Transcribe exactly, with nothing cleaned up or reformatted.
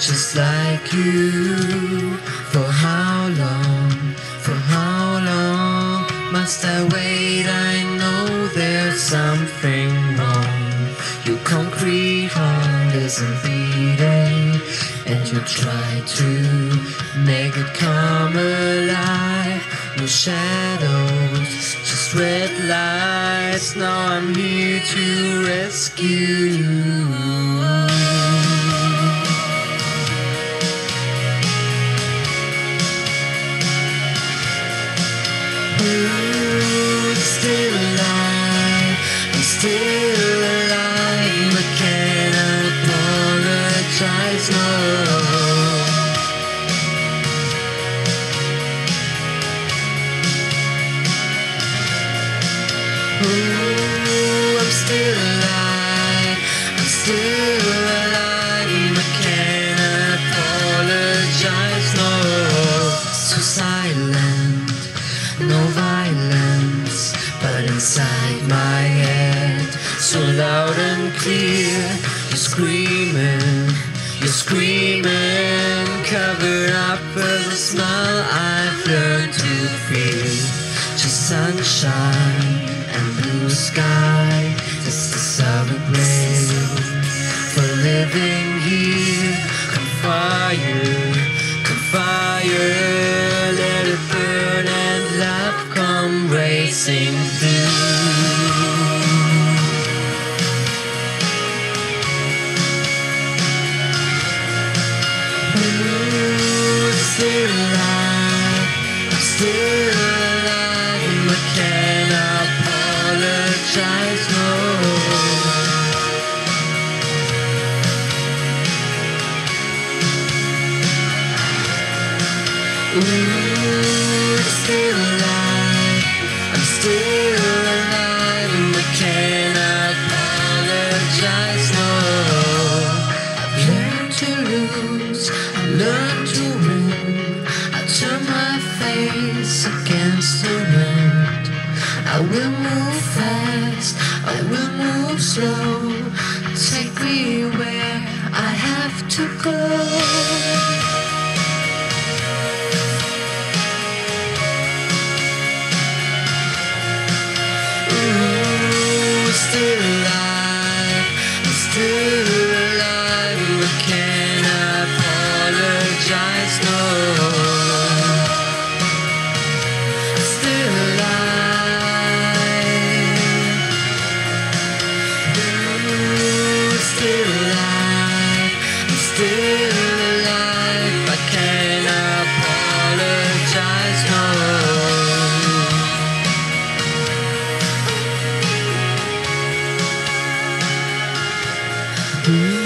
just like you. For how long, for how long must I wait? I know there's something wrong. Your concrete heart isn't beating, and you try to make it come alive. No shadows, just red lights. Now I'm here to rescue you. I'm still alive, I'm still alive, but can't apologize, no. Ooh, I'm still alive, I'm still alive, but can't apologize, no. So silent, no violence, but inside my head, so loud and clear, you're screaming, you're screaming, covered up with a smile I've learned to feel. Just sunshine and blue sky, just to celebrate for living here. Come fire, come fire, let it burn and love come racing through. Ooh, still alive, I'm still alive, but can't apologize, no. Ooh, still alive, I'm still alive, but can't apologize, no. I've learned to lose, I learned to win. I turn my face against the wind. I will move fast, I will move slow. Take me where I have to go. Still alive, I'm still alive, but can't apologize, no. Still alive, ooh, still alive, I'm still alive, I can't apologize, no. Ooh.